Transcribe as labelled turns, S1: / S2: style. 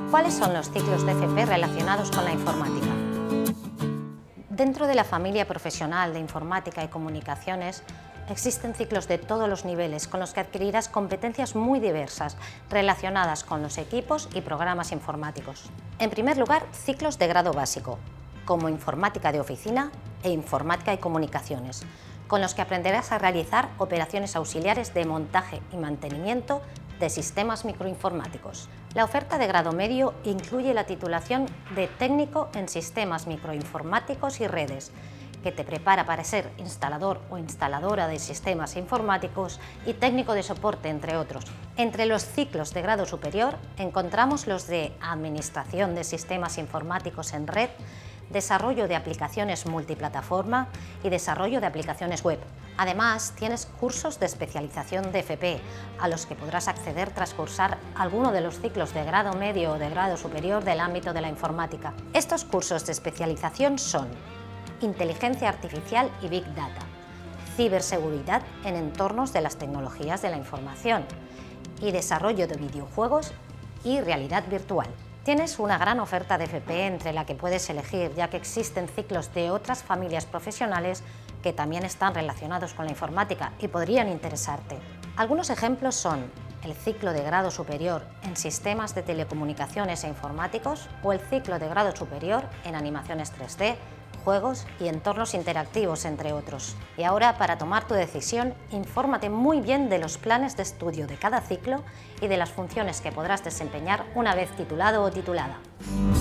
S1: ¿Cuáles son los ciclos de FP relacionados con la informática? Dentro de la familia profesional de informática y comunicaciones existen ciclos de todos los niveles con los que adquirirás competencias muy diversas relacionadas con los equipos y programas informáticos. En primer lugar, ciclos de grado básico, como informática de oficina e informática y comunicaciones, con los que aprenderás a realizar operaciones auxiliares de montaje y mantenimiento de sistemas microinformáticos. La oferta de grado medio incluye la titulación de técnico en sistemas microinformáticos y redes, que te prepara para ser instalador o instaladora de sistemas informáticos y técnico de soporte, entre otros. Entre los ciclos de grado superior encontramos los de Administración de Sistemas Informáticos en Red, Desarrollo de aplicaciones multiplataforma y Desarrollo de aplicaciones web. Además, tienes cursos de especialización de FP, a los que podrás acceder tras cursar alguno de los ciclos de grado medio o de grado superior del ámbito de la informática. Estos cursos de especialización son Inteligencia Artificial y Big Data, Ciberseguridad en entornos de las tecnologías de la información y Desarrollo de videojuegos y realidad virtual. Tienes una gran oferta de FP entre la que puedes elegir, ya que existen ciclos de otras familias profesionales que también están relacionados con la informática y podrían interesarte. Algunos ejemplos son el ciclo de grado superior en sistemas de telecomunicaciones e informáticos o el ciclo de grado superior en animaciones 3D, juegos y entornos interactivos, entre otros. Y ahora, para tomar tu decisión, infórmate muy bien de los planes de estudio de cada ciclo y de las funciones que podrás desempeñar una vez titulado o titulada.